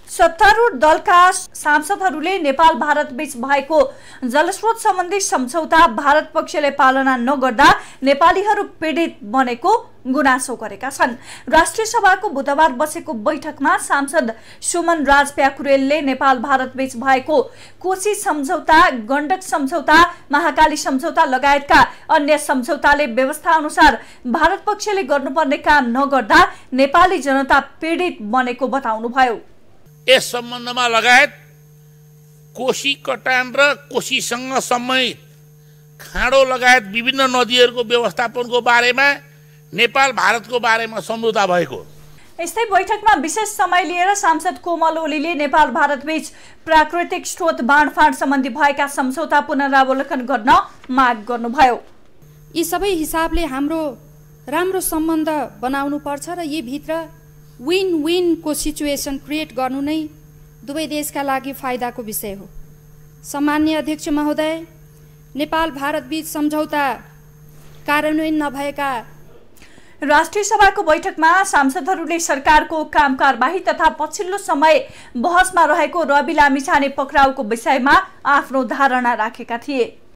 सत्तारूढ दलका सांसदहरूले नेपाल भारत बीच भएको जलस्रोत सम्बन्धी सम्झौता भारत पक्षले पालना नगर्दा नेपालीहरू पीडित बनेको गुनासो गरेका छन्। राष्ट्रिय सभाको बुधबार बसेको बैठकमा सांसद सुमन राज प्याकुरेलले नेपाल भारत बीच भएको कोशी सम्झौता, गण्डक सम्झौता, महाकाली सम्झौता लगायतका अन्य सम्झौताले व्यवस्था अनुसार भारत पक्षले गर्नुपर्ने काम नगर्दा नेपाली जनता पीडित बनेको बताउनुभयो। यस सम्बन्धमा लगायत कोशी कटान र कोशीसँग सम्बन्धित खाडो लगायत विभिन्न नदीहरूको व्यवस्थापनको बारेमा नेपाल भारतको बारेमा सम्झौता भएको। यस्तै बैठकमा विशेष समय लिएर सांसद कोमल ओलीले नेपाल भारत बीच प्राकृतिक स्रोत बाँडफाँड सम्बन्धी भएका सम्झौता पुनरावलोकन गर्न माग गर्नुभयो। यी सबै हिसाबले हाम्रो राम्रो सम्बन्ध बनाउनु पर्छ र यी भित्र विन विन को सिचुएसन क्रिएट गर्नु नै दुवै देशका लागि फाइदाको विषय हो। सम्माननीय अध्यक्ष महोदय, नेपाल भारत बीच सम्झौता कार्यान्वयन नभएका राष्ट्रिय सभाको बैठकमा सांसदहरूले सरकारको काम कारबाही तथा पछिल्लो समय बहसमा रहेको रवि लामिछाने पक्राउको विषयमा आफ्नो धारणा राखेका थिए।